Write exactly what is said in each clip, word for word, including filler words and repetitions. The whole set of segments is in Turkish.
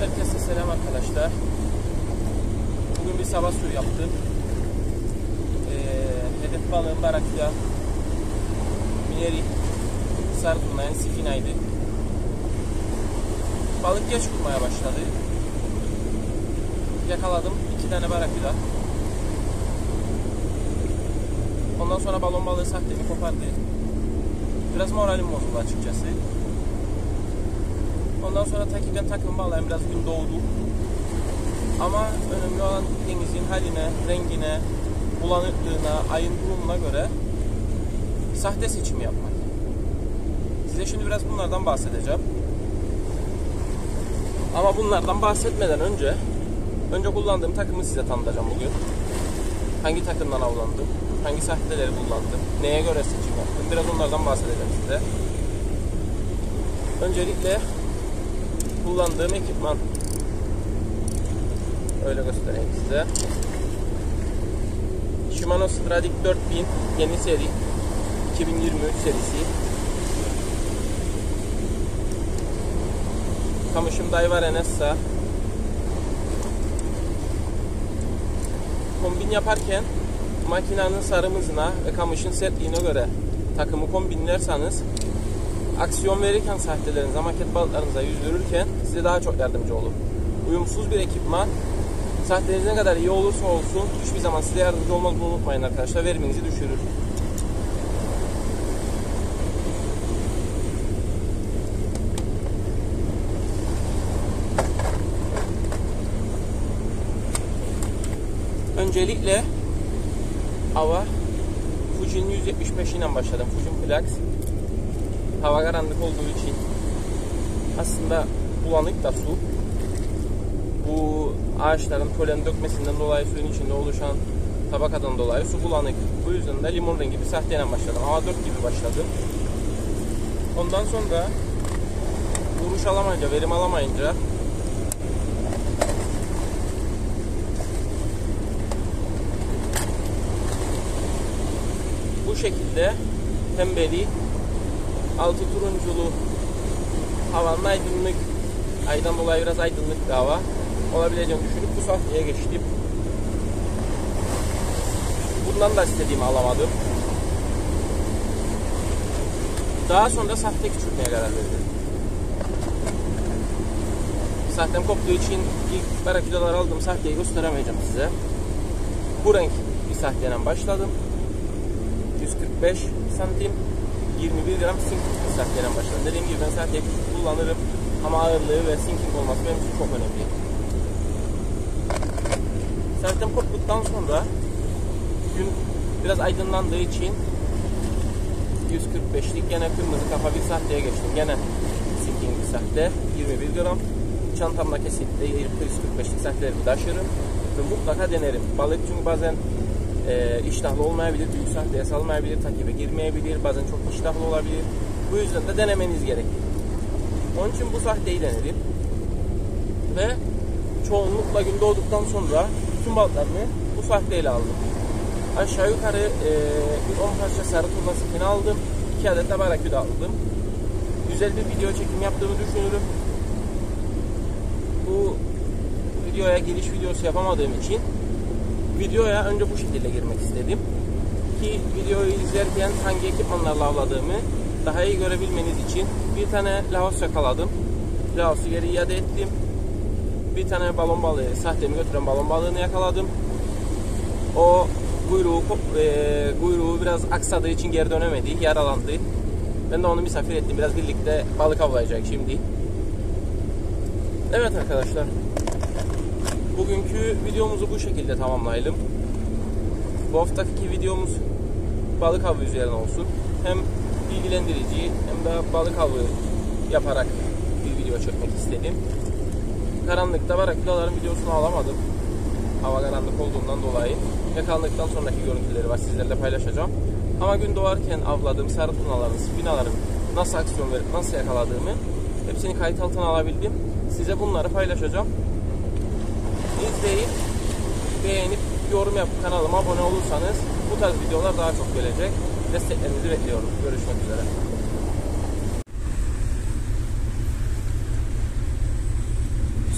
Herkese selam arkadaşlar. Bugün bir sabah suyu yaptım. Ee, hedef balığım barakya, mineri, sardunla, yani sifinaydı. Balık geç kurmaya başladı. Yakaladım iki tane barakya. Ondan sonra balon balığı sahtemi kopardı. Biraz moralim bozuldu açıkçası. Ondan sonra takipten takım bağlayayım, biraz gün doğdu. Ama önemli olan denizin haline, rengine, bulanıklığına, ayın durumuna göre sahte seçim yapmak. Size şimdi biraz bunlardan bahsedeceğim. Ama bunlardan bahsetmeden önce önce kullandığım takımı size tanıtacağım bugün. Hangi takımdan avlandım, hangi sahteleri kullandım, neye göre seçim yaptım, biraz onlardan bahsedeceğim size. Öncelikle kullandığım ekipman, öyle göstereyim size. Shimano Stradic dört bin yeni seri, iki bin yirmi üç serisi. Kamışım Daiwa Nessa. Kombin yaparken makinenin sarım hızına ve kamışın sertliğine göre takımı kombinlerseniz aksiyon verirken sahtelerinize, maket balıklarınıza yüzdürürken size daha çok yardımcı olur. Uyumsuz bir ekipman sahteniz ne kadar iyi olursa olsun hiçbir zaman size yardımcı olmaz, bunu unutmayın arkadaşlar. Veriminizi düşürür. Öncelikle ava Fuji'nin yüz yetmiş beş ile başladım. Fuji Flex. Hava karanlık olduğu için aslında bulanık da su. Bu ağaçların polen dökmesinden dolayı suyun içinde oluşan tabakadan dolayı su bulanık. Bu yüzden de limon rengi bir sahteyle başladım. Hava dört gibi başladım. Ondan sonra vuruş alamayınca, verim alamayınca bu şekilde pembeli, altı turunculu, havanın aydınlık, aydan dolayı biraz aydınlık bir hava olabileceğini düşünüp bu sahteye geçtim. Bundan da istediğimi alamadım. Daha sonra sahte küçültmeye karar verdim. Sahtem koptuğu için ilk baraküdalar aldım, sahteyi gösteremeyeceğim size. Bu renk bir sahteyle başladım. yüz kırk beş santim, yirmi bir gram sinking bir sahteyle başladım. Dediğim gibi ben sahteyi küçük kullanırım ama ağırlığı ve sinking olması benim için çok önemli. Sahtem koptuktan sonra gün biraz aydınlandığı için yüz kırk beşlik gene kırmızı kafa bir sahteye geçtim. Gene sinking bir sahte, yirmi bir gram. Çantamda kesinlikle yüz kırk beşlik sahtelerimi taşırım ve mutlaka denerim. Balık çünkü bazen e, iştahlı olmayabilir, büyük sahteye salmayabilir, takibe girmeyebilir, bazen çok iştahlı olabilir. Bu yüzden de denemeniz gerekir. Onun için bu sahteyi denedim ve çoğunlukla gün doğduktan sonra bütün balıklarını bu sahteyle aldım. Aşağı yukarı e, bir on parça sarı turna spini aldım, iki adet de baraküda aldım. Güzel bir video çekim yaptığımı düşünürüm. Bu videoya giriş videosu yapamadığım için videoya önce bu şekilde girmek istedim ki videoyu izlerken hangi ekipmanlarla avladığımı daha iyi görebilmeniz için. Bir tane lahos yakaladım, lahosu geri iade ettim. Bir tane balon balığı, sahtemi götüren balon balığını yakaladım. O kuyruğu, e, kuyruğu biraz aksadığı için geri dönemedi, yaralandı. Ben de onu misafir ettim, biraz birlikte balık avlayacak şimdi. Evet arkadaşlar, bugünkü videomuzu bu şekilde tamamlayalım. Bu haftaki videomuz balık avı üzerine olsun. Hem bilgilendirici hem de balık avı yaparak bir video çekmek istedim. Karanlıkta baraküdaların videosunu alamadım. Hava karanlık olduğundan dolayı. Yakalandıktan sonraki görüntüleri var, sizlerle paylaşacağım. Ama gün doğarken avladığım sarı turnaların, spinaların nasıl aksiyon verip nasıl yakaladığımı hepsini kayıt altına alabildim. Size bunları paylaşacağım. İzleyip, beğenip, yorum yapıp kanalıma abone olursanız bu tarz videolar daha çok gelecek. Desteklerinizi bekliyorum. Görüşmek üzere.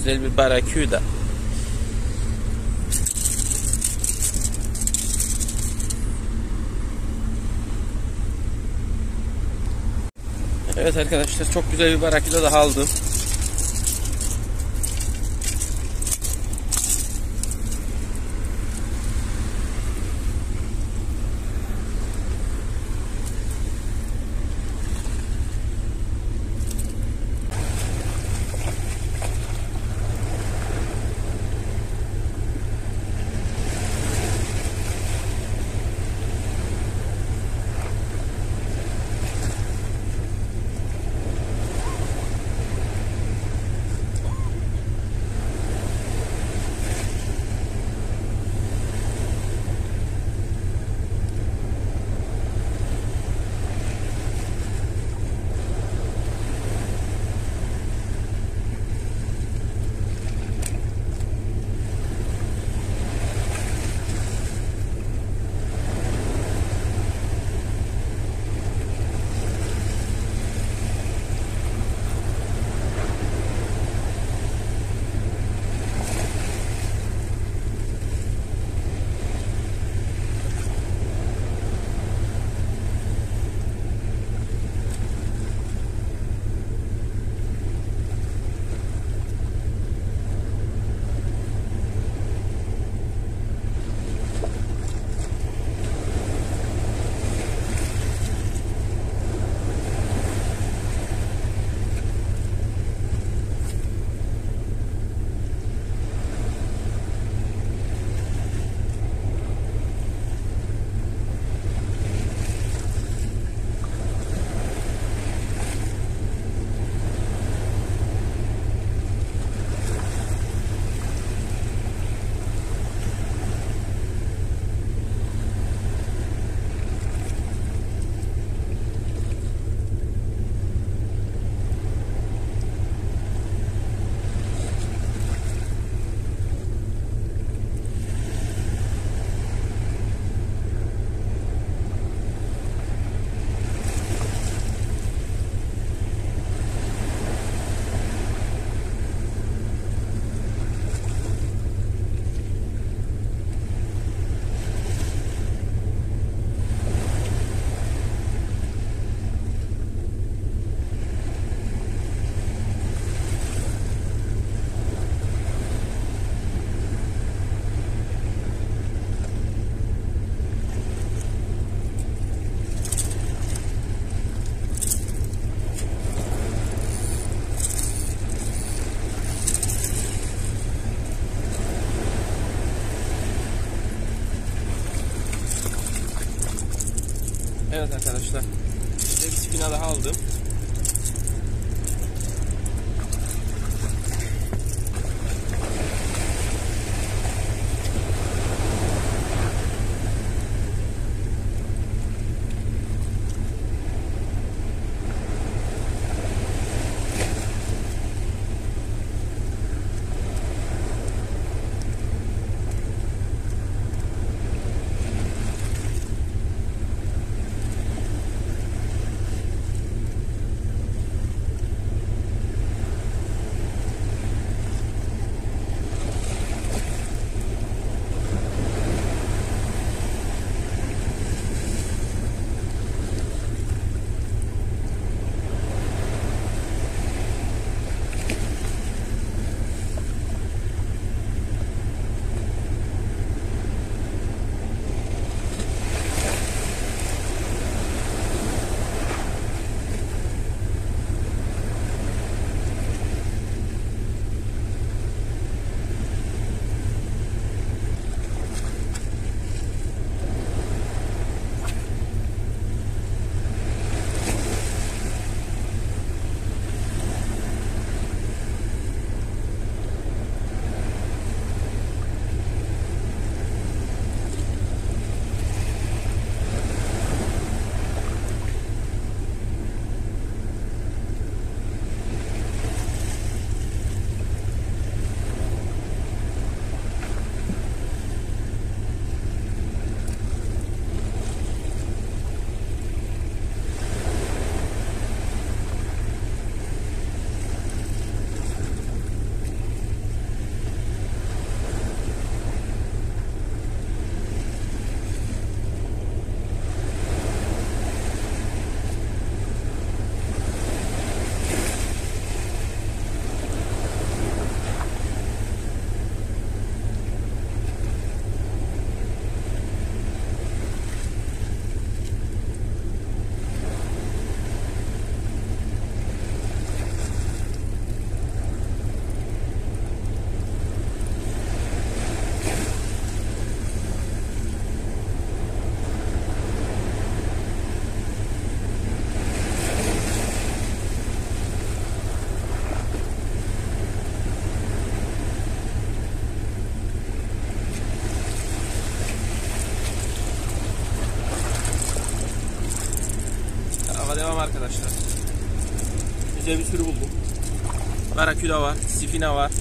güzel bir Barracuda. Evet arkadaşlar, çok güzel bir Barracuda daha aldım. Evet arkadaşlar, bir spina daha aldım. güzel bir sürü buldum. Baraküda var, sifina var.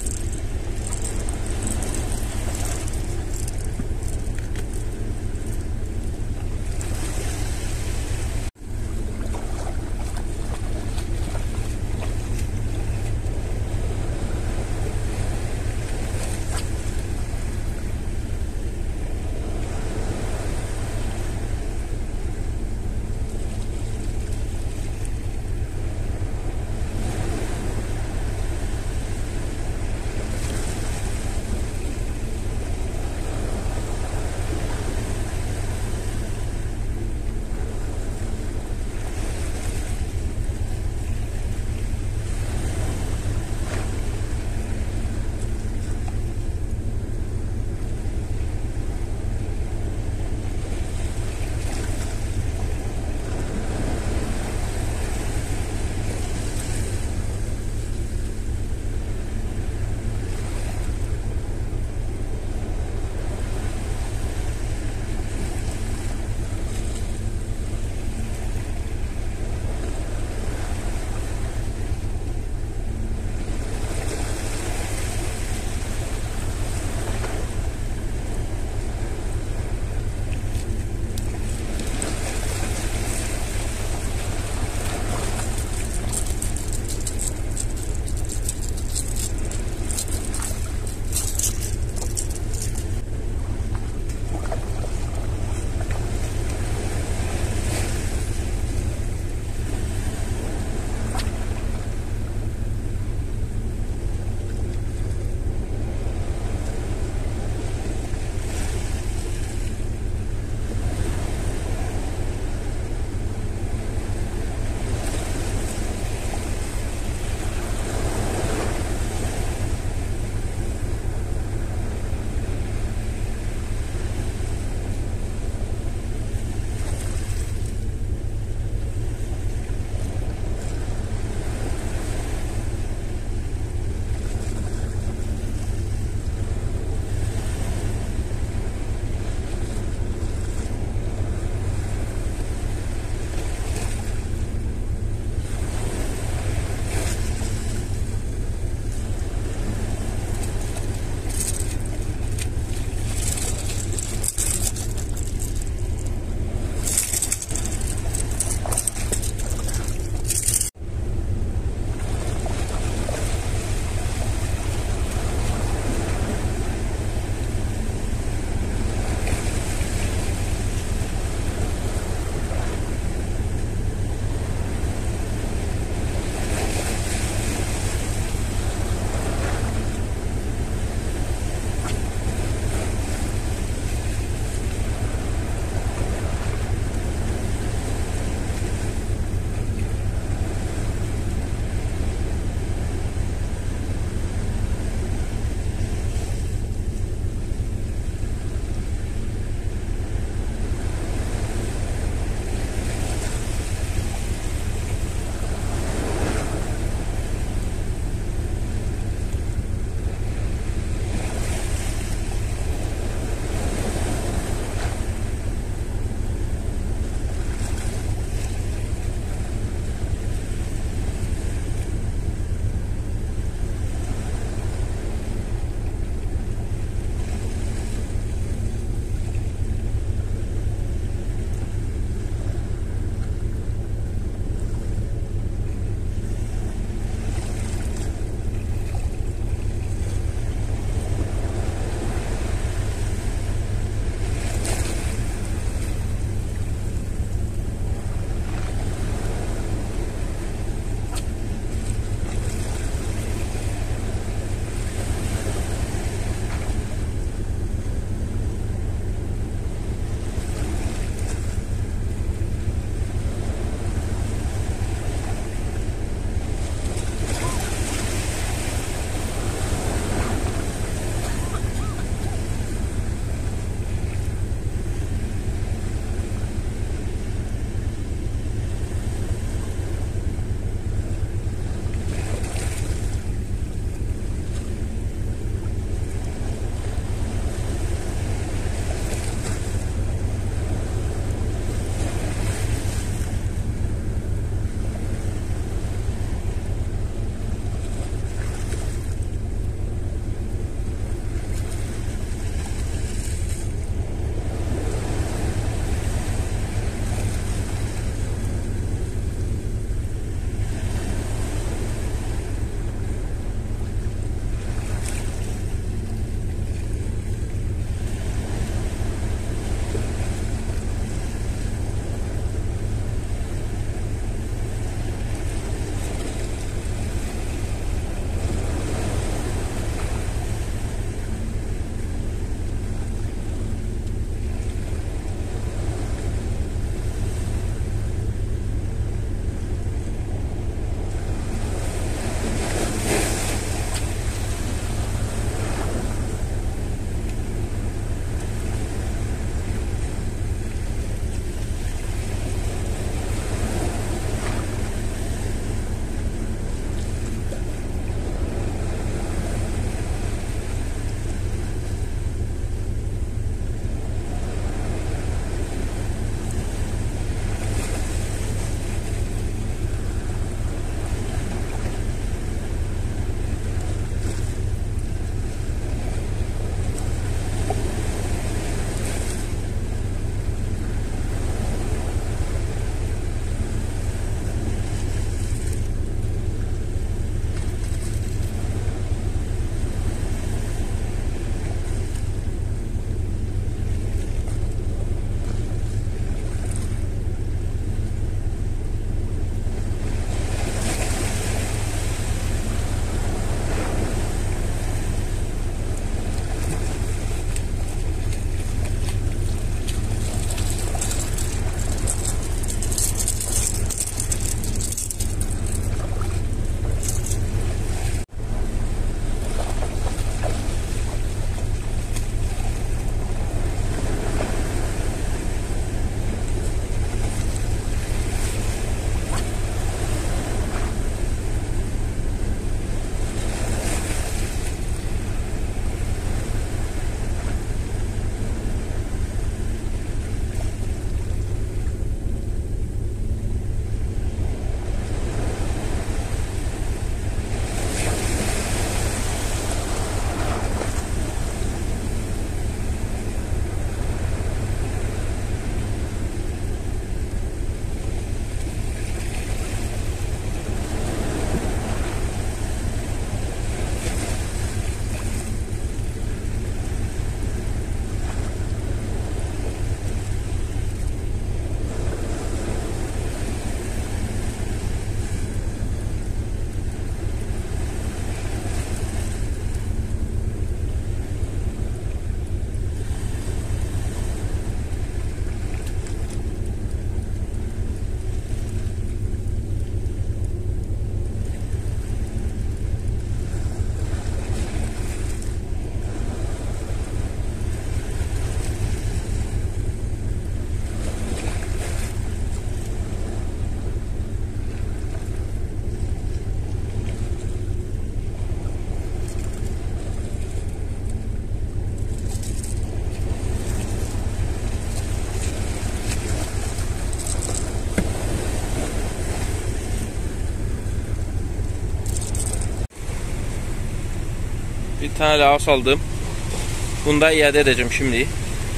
Bir tane Laos aldım. Bunu da iade edeceğim şimdi.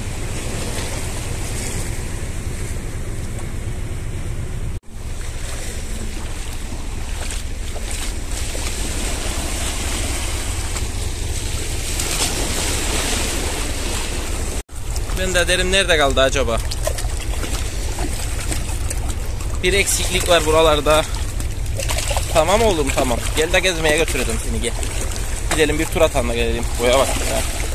Ben de derim nerede kaldı acaba? Bir eksiklik var buralarda. Tamam oğlum tamam. Gel de gezmeye götürelim seni, gel. Gidelim bir tur atalım da gelelim. Boya bak ya.